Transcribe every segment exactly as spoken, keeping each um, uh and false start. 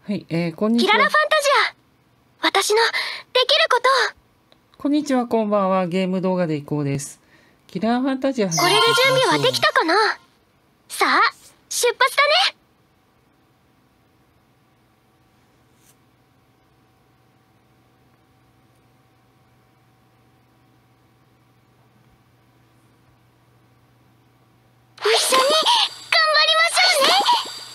はい、えー、こんにちは。 キララファンタジア、私のできること。 こんにちは、こんばんは。ゲーム動画でいこうです。キララファンタジア。 これで準備はできたかな。さあ、出発だね。一緒に頑張りましょうね。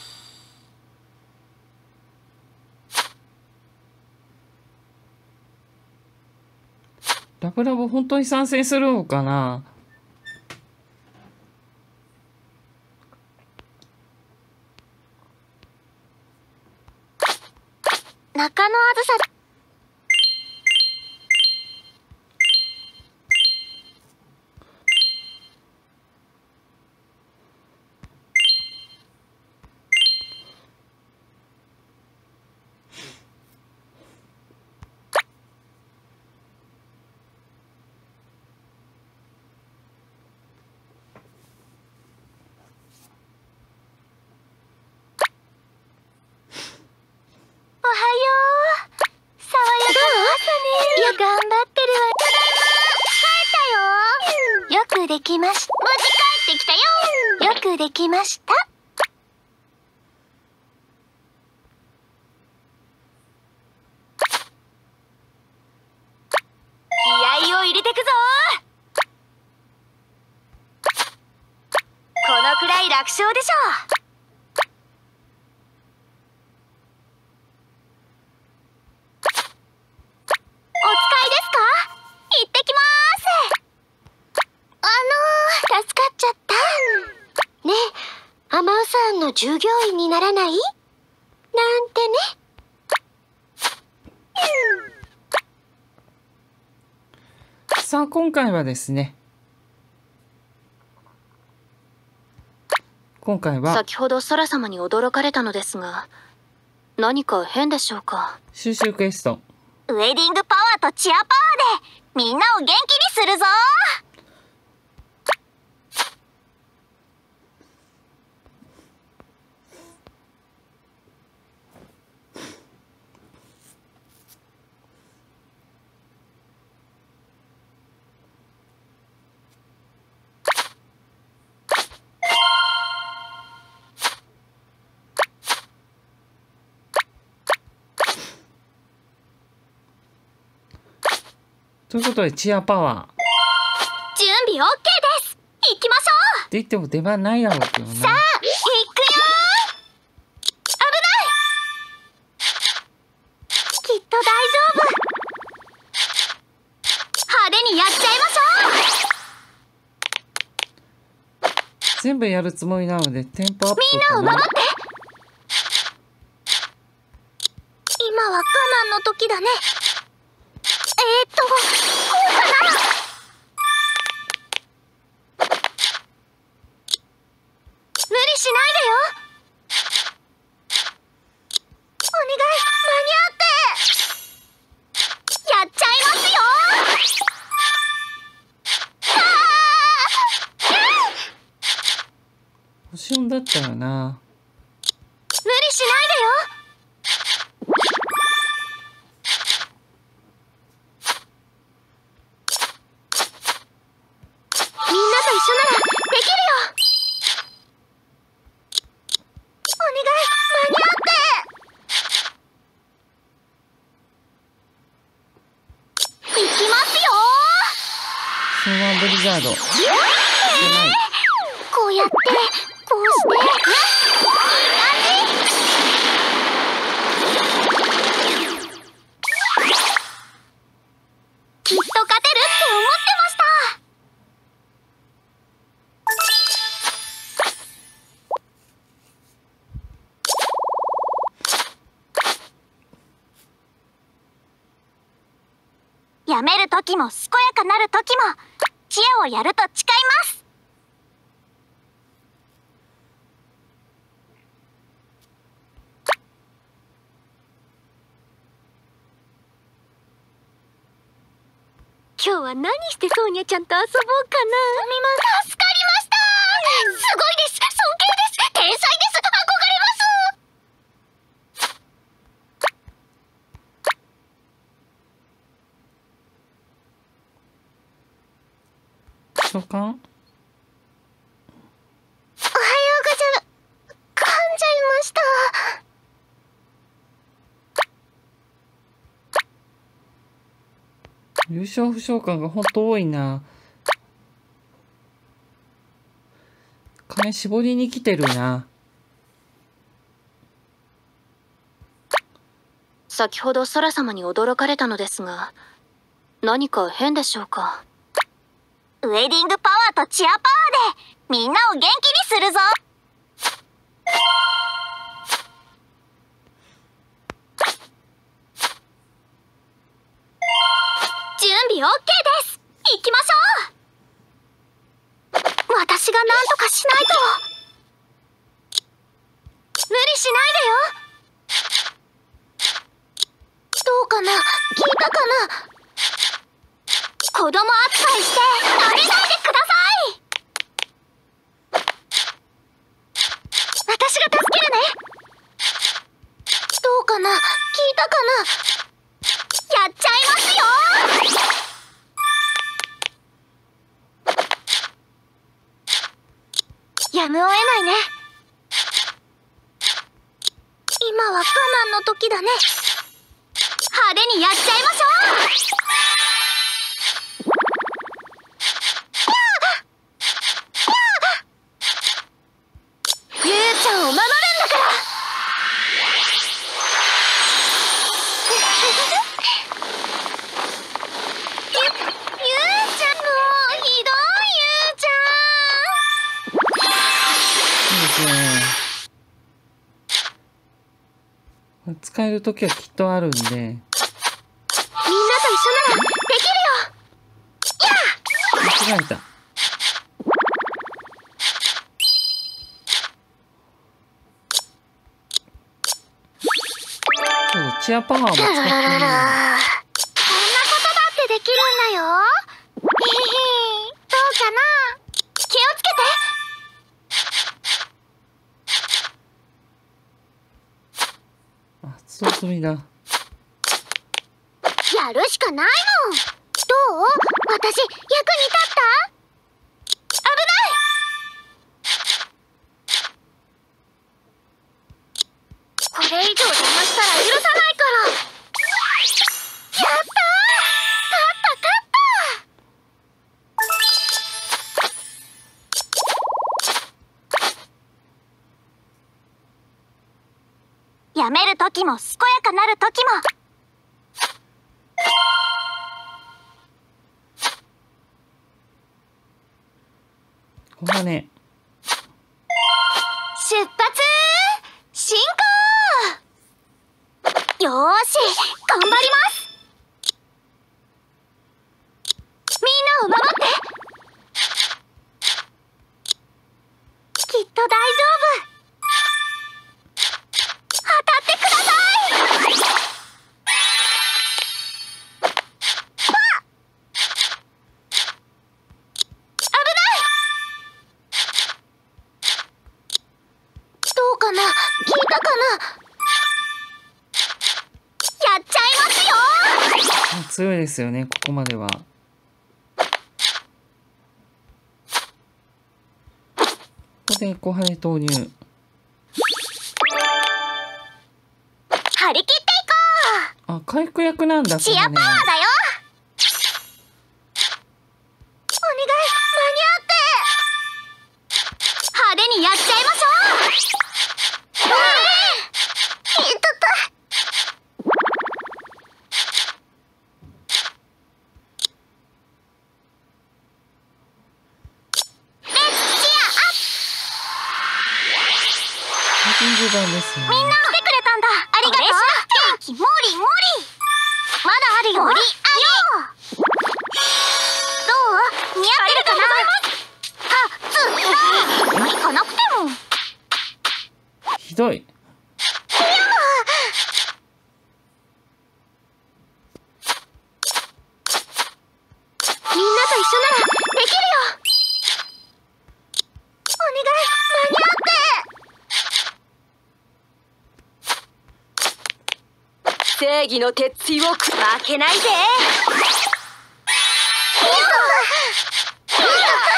ラブラブ本当に参戦するのかな。 中野あずさ。頑張ってるわ。帰ったよ。よくできました。無事帰ってきたよ。よくできました。気合を入れてくぞ。このくらい楽勝でしょう。アマウさんの従業員にならない？なんてね。 さあ、今回はですね。今回は。 先ほどソラ様に驚かれたのですが、何か変でしょうか。 収集クエスト。 ウェディングパワーとチアパワーでみんなを元気にするぞ。 ということで、チアパワー。 準備 オーケー です。行きましょう。 って言っても出番ないだろうけどな。 さあ、行くよー。危ない。きっと大丈夫。派手にやっちゃいましょう。 全部やるつもりなので、テンポアップみんなを守って。今は我慢の時だね。えーっと、こうかな。無理しないでよ。お願い、間に合って。やっちゃいますよ。 星音だったよな。 無理しないでよ。 ブリザード。 えー、こうやってこうしていい感じ。きっと勝てるって思ってました。やめる時も健やかなる時も知恵をやると誓います。今日は何してソーニャちゃんと遊ぼうかな。すみません。助かりました。すごいです。尊敬です。天才です。憧れます。 召喚？ おはようござる。噛んじゃいました。 優勝不召喚がほんと多いな。金絞りに来てるな。 先ほど空様に驚かれたのですが、何か変でしょうか。ウェディングパワーとチアパワーでみんなを元気にするぞ。準備 オーケー です。行きましょう。私が何とかしないと。無理しないでよ。どうかな？聞いたかな？子供扱いして舐めないでください。私が助けるね。どうかな？聞いたかな？やっちゃいますよ。やむを得ないね。今は我慢の時だね。派手にやっちゃいましょう。ゆうちゃんを守るんだからゆ、ゆうちゃんもうひどい。ゆうちゃんいいですね。使える時はきっとあるんで。 みんなと一緒ならできるよ。や間違えた。そう、チアパワーも使ってない。 こんなことだってできるんだよ。ひひひ、どうかな？気をつけて。 あ、そう済みだ。 やるしかないもん。どう？私、役に立った？危ない！これ以上邪魔したら許さないから。やったー！勝った勝った！やめる時も健やかなる時も。 ここね。 出発進行。よーし、頑張ります。みんなを守って。きっと大丈夫。当たってください。どうかな？聞いたかな？やっちゃいますよ。 強いですよね、ここまでは。ここで後輩投入。 張り切っていこう。 あ、回復役なんだ。 チアパワーだよ。お願い、間に合って。派手にやっちゃいましょう。ええ、いたた。レッツチアアッじゅうばんですね。 プ。みんな来てくれたんだ。ありがとう。元気もりもり。まだあるよ。もりあり。どう？似合ってるかな？あ、つい行かなくても。 ひどい。 みんなと一緒ならできるよ。お願い、間に合って。正義の鉄槌を負けないで。いいぞ。いいぞ。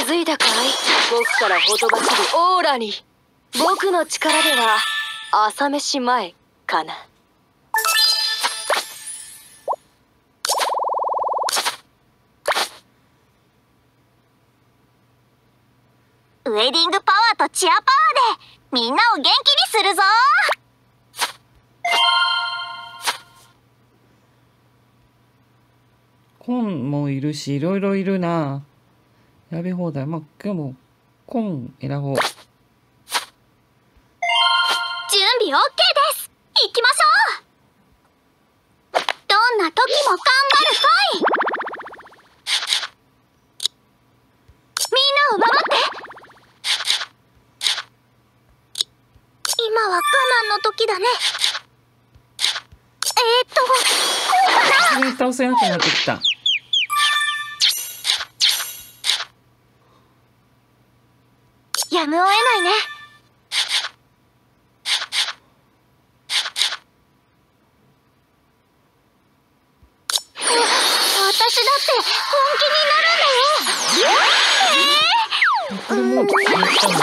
づいたかい？僕からほとばしるオーラに。僕の力では朝飯前かな。 ウェディングパワーとチアパワーでみんなを元気にするぞ。 コンもいるし、いろいろいるな。選び放題。まあ、今日もコン選ぼう。 準備 オーケー です。行きましょう。どんな時も頑張る恋。みんなを守って。今は我慢の時だね。えー、っとこうかな。 それに倒せなくなってきた。 やむを得ないね。私だって本気になるんだよ。えー、 これもう決めたんだ。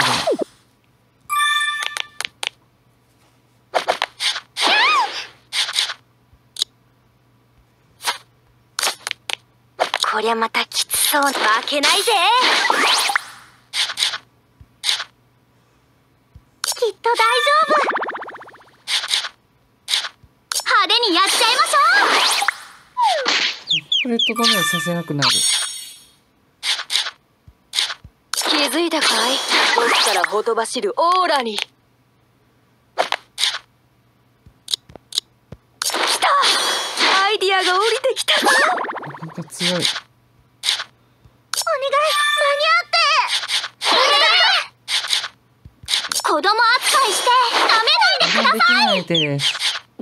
こりゃまたきつそう。負けないぜ。きっと大丈夫。派手にやっちゃいましょこれとどめをさせなくなる。 気づいたかい？僕からほとばしるオーラに。来た！アイディアが降りてきたぞ。 なかなか強い。 う。お願い、間に合ってお願い。子供扱いしてダメないでください。 できないです。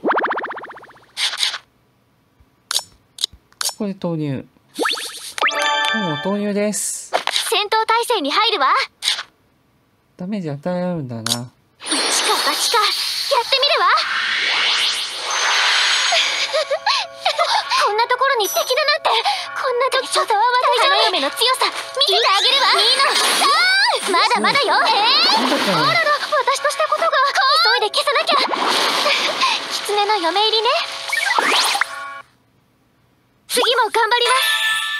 ここで投入。もう投入です。 戦闘態勢に入るわ。 ダメージ与えられるんだな。 一か八かやってみるわ。こんなところに敵だなんて。こんな時こそは私の嫁の強さ見せてあげるわ。みんなまだまだよ。えー、 なんだかあらら、私としたことが。急いで消さなきゃ。狐の嫁入りね。次も頑張ります。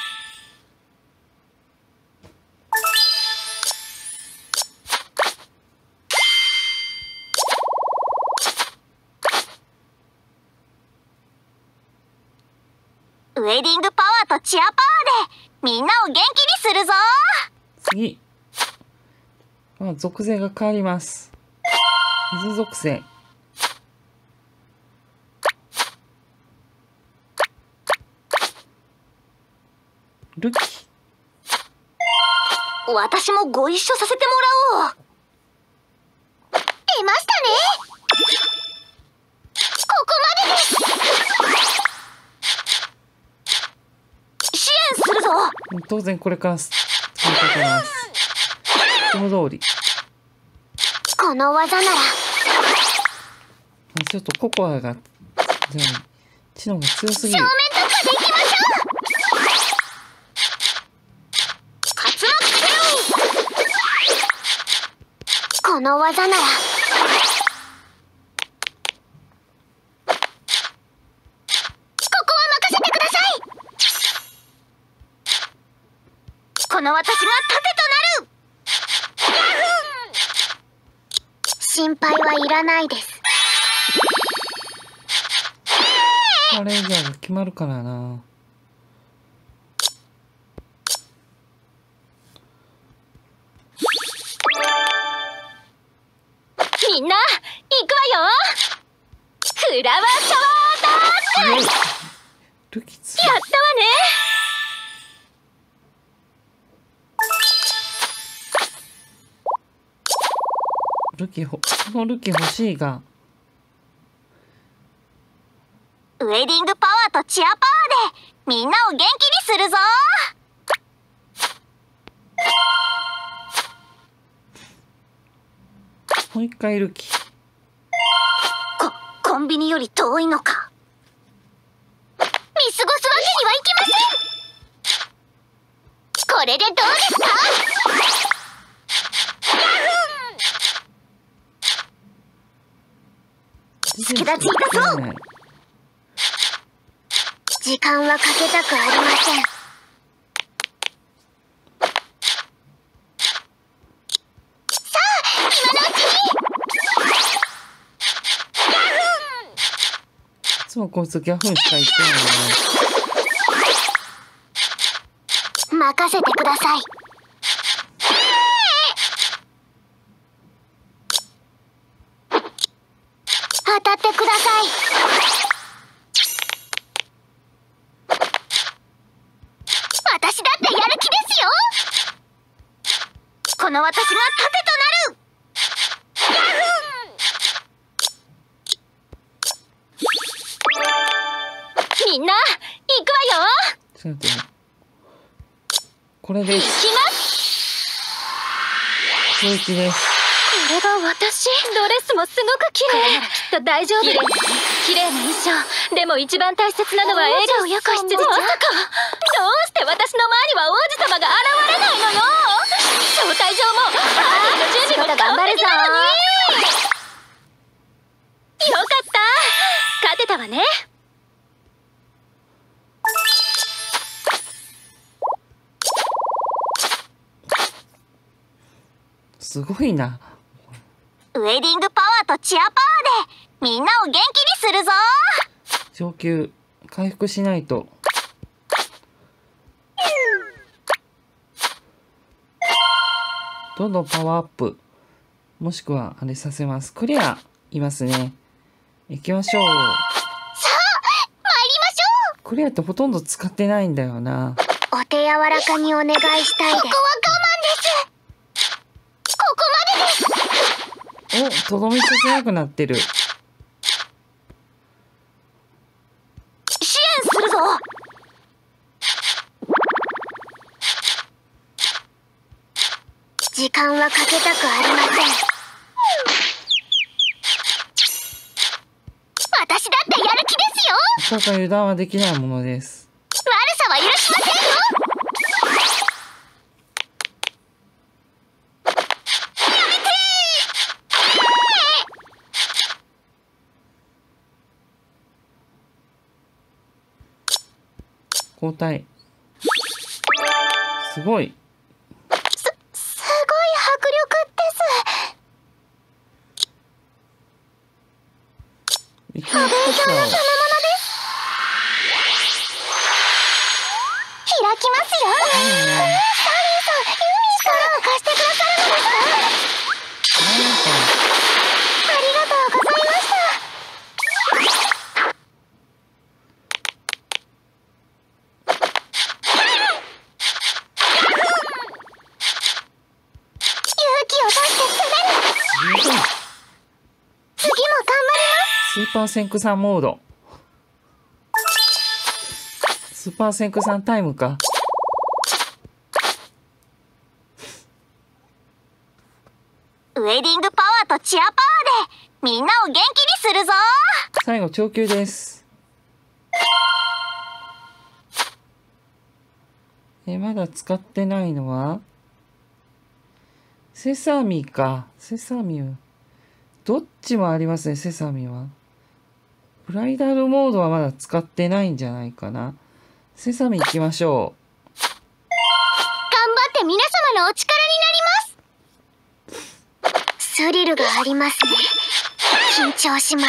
ウェディングパワーとチアパワーでみんなを元気にするぞ。 次。まあ、属性が変わります。水属性。ルキ。 私もご一緒させてもらおう。出ましたね。ここまでです。支援するぞ。 当然これから使い方ます。その通り。 この技なら。 ちょっとココアが知能が強すぎる。 正面突破でいきましょう。勝つのこの技なら。ここは任せてください。この私が盾となる。心配はいらないです。 あれじゃあ決まるからな。 みんな行くわよ。フラワーシャワーダーツ。 ルキツ。 やったわね。 ルキほ、このルキ欲しいが。 ウェディングパワーとチアパワーでみんなを元気にするぞ。 もう一回ルキ。 こ、コンビニより遠いのか。見過ごすわけにはいきません。ここれでどうですか？助立ちいたそう。時間はかけたくありません。さあ、今のうちに。 いつもこいつギャフンしか言ってない任せてください。当たってください。私だってやる気ですよ。この私が盾となる。みんな行くわよ。 ちょっと待って。これで行きます。 正気です。 これが私。ドレスもすごく綺麗。きっと大丈夫です。綺麗な衣装。でも一番大切なのは笑顔や子羊ちゃん。まさかどうして私の前には王子様が現れないのよ。招待状もパーティーの準備も完璧なのに。よかった。勝てたわね。 すごいな。 ウェディングパワーとチアパワーでみんなを元気にするぞ。 上級回復しないと。どんどんパワーアップもしくはあれさせます。クリアいますね。行きましょう。 さあ参りましょう。 クリアってほとんど使ってないんだよな。 お手柔らかにお願いしたいです。ここは我慢です。ここまでです。 お、とどめさせなくなってる。 支援するぞ。時間はかけたくありません。私だってやる気ですよ。 まさか油断はできないものです。 悪さは許しませんよ。 交代。すごい。 す、すごい迫力です。 いきなり一つはそのものです。開きますよ。 いいね。 サリーさん、ユミさん、貸してくださるのですか？ なんかありがとうございました。勇気を出して滑る。 すごい。 次も頑張ります。 スーパーセンクさんモード。スーパーセンクさんタイムか。 ウェディングパワーとチアパワーでみんなを元気にするぞ。 最後長級です。え、まだ使ってないのはセサミか。セサミはどっちもありますね。セサミはブライダルモードはまだ使ってないんじゃないかな。セサミ行きましょ頑張って皆様のお力になります。スリルがありますね。緊張します。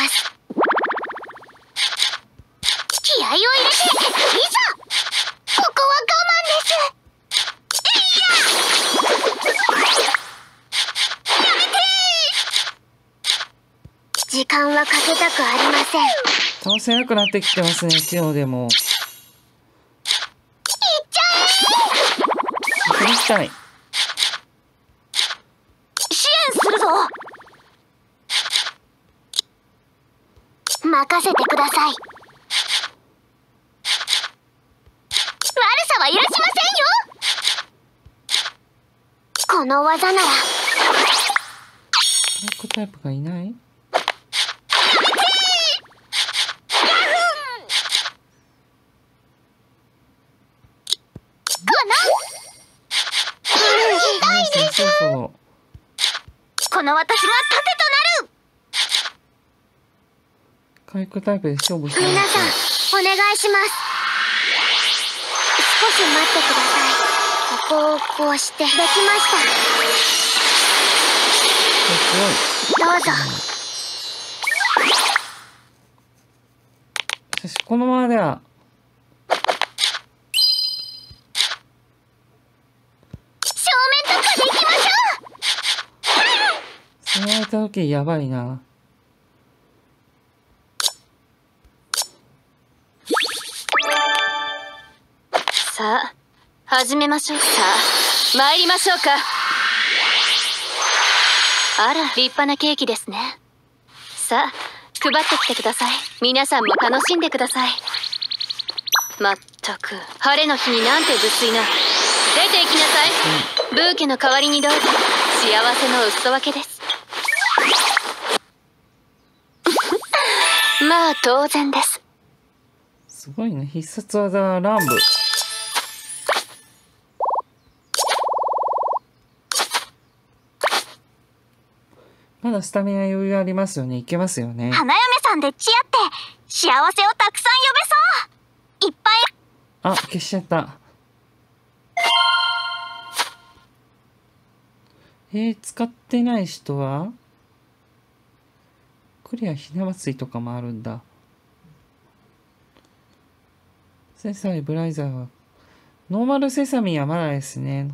気合を入れていざ。ここは我慢です。やめて。時間はかけたくありません。 う。倒せなくなってきてますね。昨日でも。 いっちゃこれしたい。 え。支援するぞ。任せてください。悪さは許しませんよ。この技ならブラックタイプがいない？ ろ。 この私が盾となる。 回復タイプで勝負して皆さんお願いします。少し待ってください。ここをこうしてできました。 すどうぞ。 ごい。しかしこのままでは正面突破でいきましょう。 そうやった時やばいな。 さあ始めましょう。さあ参りましょうか。あら立派なケーキですね。さあ配ってきてください。皆さんも楽しんでください。まったく晴れの日になんて無粋な。出て行きなさい。ブーケの代わりにどうぞ。幸せのお裾分けです。まあ当然です。 すごいね。必殺技は乱舞。まだスタミナ余裕ありますよね。いけますよね。 花嫁さんでち合って幸せをたくさん呼べそう。いっぱい。 あ、消しちゃった。えー、使ってない人はクリアひな祭りとかもあるんだ。セサミブライザーはノーマルセサミはまだですね。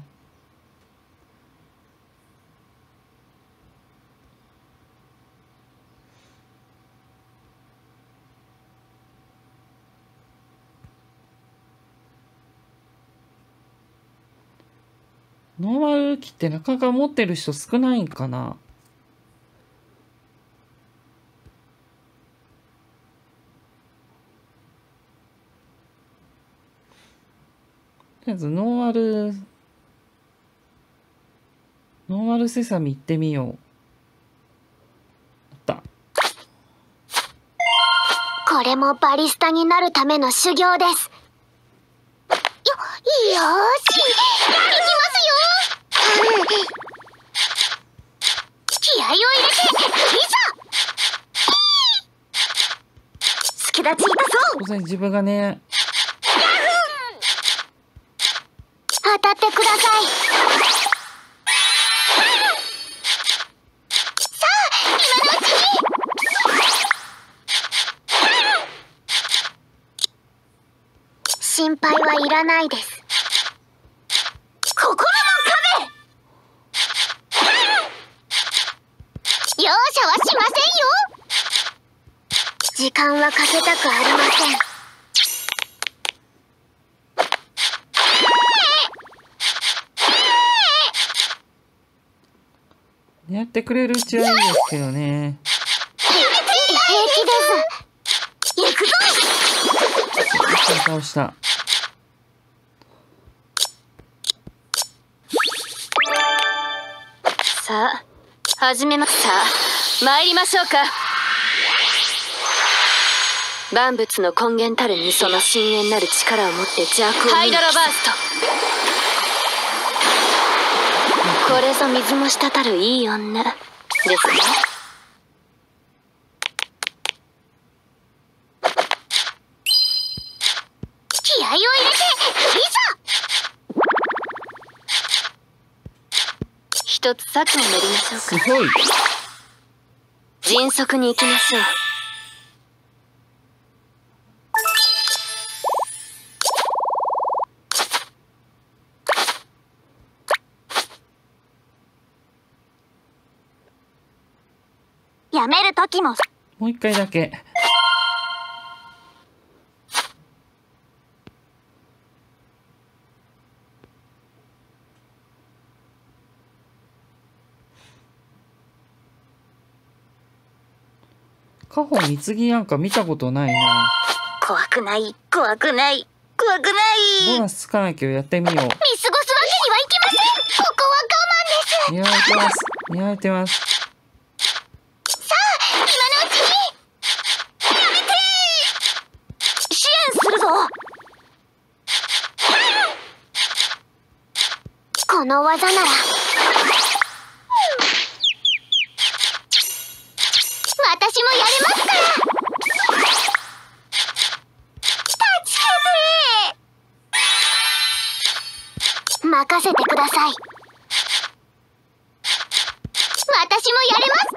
ノーマル機ってなかなか持ってる人少ないんかな。とりあえずノーマルノーマルセサミ行ってみよう。あった。 これもバリスタになるための修行です。よ、よーし、やってきますよ。気合を入れていざ。助立ちいたそう。 当然自分がね。 当たってください。さあ今のうちに。心配はいらないです。心の壁。容赦はしませんよ。時間はかけたくありません。 やってくれるうちはいいですけどね。 平気です。行くぞ。 倒した。 さあ始めます。さあ参りましょうか。万物の根源たるにその深淵なる力を持って邪悪をハイドロバースト。これぞ水も滴るいい女ですね。 気合を入れていざ。 一つ策を練りましょうか。 すごい。 迅速に行きましょう。 やめる時も。 もう一回だけ。カホ貢ぎなんか見たことないな。 怖くない怖くない怖くない。 ボーナスつかないけどやってみよう。 見過ごすわけにはいきません。ここは我慢です。 見られてます。見られてます。 さあ今のうちに。やめてー。支援するぞ。この技ならやりますから。助けて。任せてください。私もやります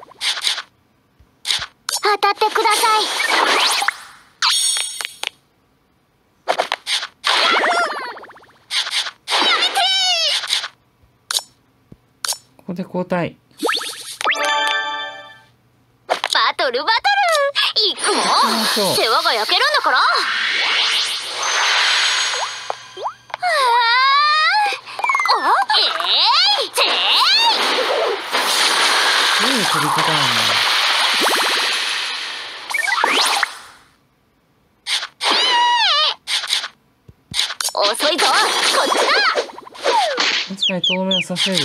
から。当たってください。 ここで交代。 バトルバトル行くもそう世話が焼けるんだから。ああえいていどういう飛び方なんだ。 遅いぞ、こっちだ。 確かに透明させる。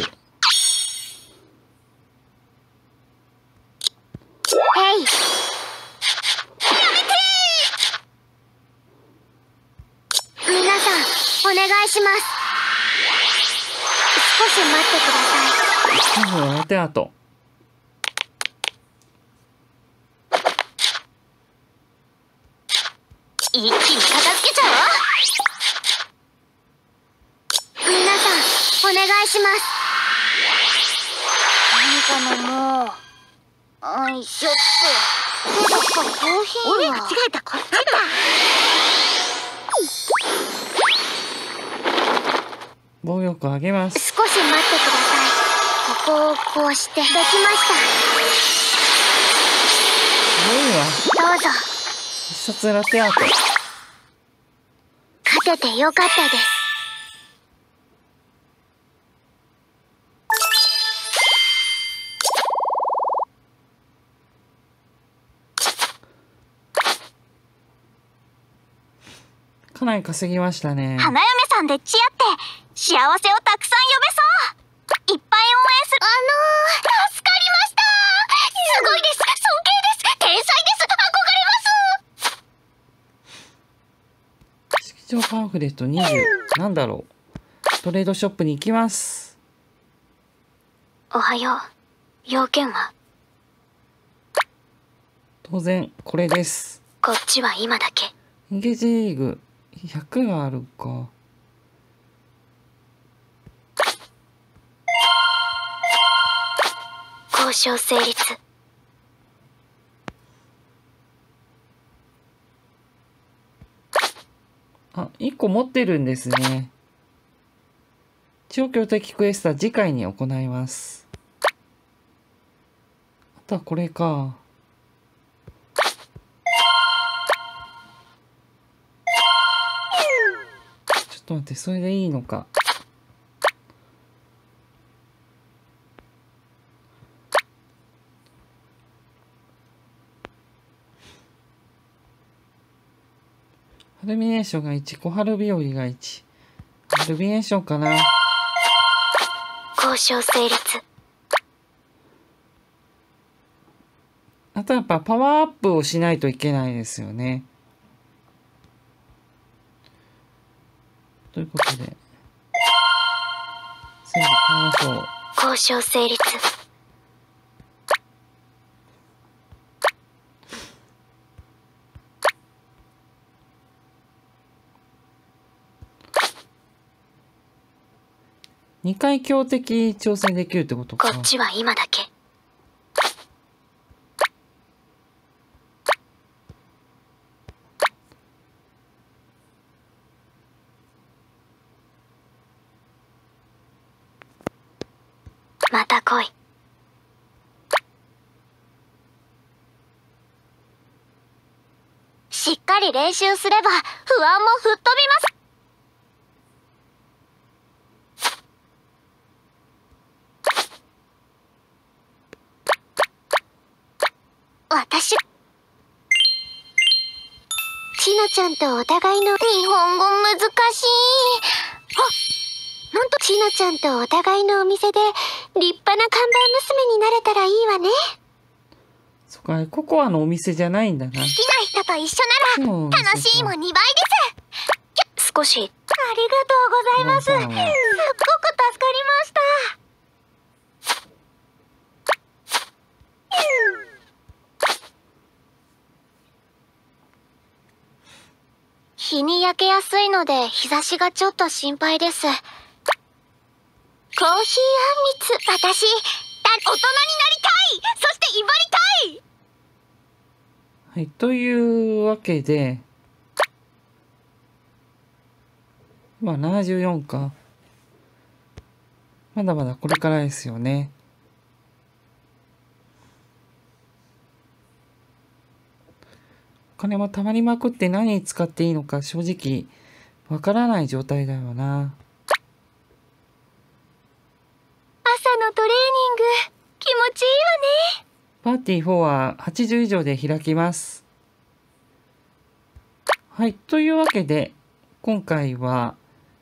へい。やめてー。皆さんお願いします。少し待ってください。 まずはラテアート。 一気に片付けちゃうわ。皆さんお願いします。何かのもうよいしょっと。どっかコーヒーは俺間違えた、こっちだ。 防御力を上げます。 少し待ってください。ここをこうしてできました。 すごいわ。 どうぞ。 必殺ラテアート。 勝ててよかったです。 かなり稼ぎましたね。 花嫁さんで知合って幸せをたくさん呼べそう。いっぱい応援する。あのー、助かりました。すごいです。尊敬です。天才です。憧れます。 式場パンフレットにじゅう。なんだろう。トレードショップに行きます。 おはよう。要件は？ 当然これです。 こっちは今だけ。 エンゲージリーグひゃくがあるか。 交渉成立。 あ、いっこ持ってるんですね。超強敵クエストは次回に行います。あとはこれか。ちょっと待って、それでいいのか。ハルミネーションがいち、小春日和がいち。ハルミネーションかな。 交渉成立。 あとやっぱパワーアップをしないといけないですよね。ということで。全部買いましょう。 交渉成立。 にかい強敵挑戦できるってことか。 こっちは今だけ。また来い。しっかり練習すれば不安も吹っ飛びます。私、ちなちゃんとお互いの日本語難しい。あ、なんとちなちゃんとお互いのお店で立派な看板娘になれたらいいわね。 そっか、ココアのお店じゃないんだな。 好きな人と一緒なら楽しいもにばいです。少し。ありがとうございます。すっごく助かりました。 やすいので日差しがちょっと心配です。コーヒーあんみつ、私、だ、大人になりたい、そして威張りたい。 はい、というわけで、今ななじゅうよんか。まだまだこれからですよね。お金もたまりまくって何に使っていいのか正直わからない状態だよな。 朝のトレーニング、気持ちいいわね。 パーティーフォーははちじゅう以上で開きます。はい、というわけで今回は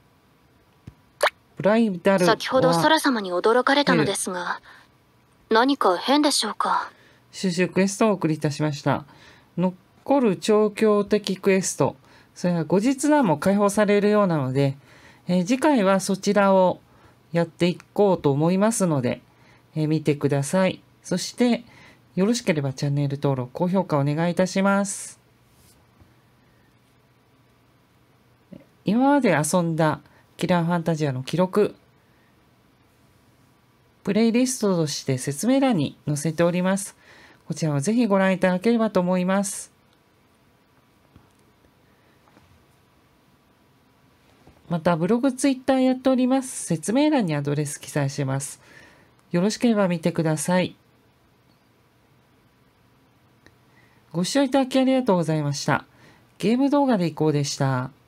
ブライダル先ほどソラ様に驚かれたのですが、何か変でしょうか。 収集クエストをお送りいたしました。残る調教的クエスト、それは後日談も開放されるようなので、えー次回はそちらをやっていこうと思いますので、えー見てください。そしてよろしければチャンネル登録、高評価お願いいたします。今まで遊んだキラーファンタジアの記録、プレイリストとして説明欄に載せております。こちらをぜひご覧いただければと思います。またブログ、ツイッターやっております。説明欄にアドレス記載します。よろしければ見てください。ご視聴いただきありがとうございました。ゲーム動画でいこうでした。